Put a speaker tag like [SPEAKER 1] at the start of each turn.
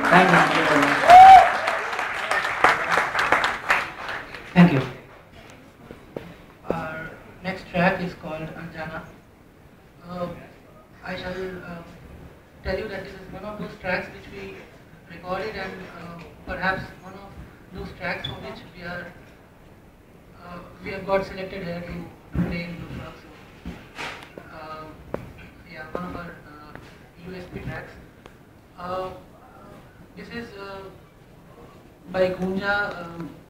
[SPEAKER 1] Thank you very much. Thank you.
[SPEAKER 2] Our next track is called Anjana. Uh, I shall tell you that this is one of those tracks which we recorded, and perhaps one of those tracks for which we have got selected here to play in Ritwik. So, yeah, one of our USP tracks. Uh, this is by Gunja.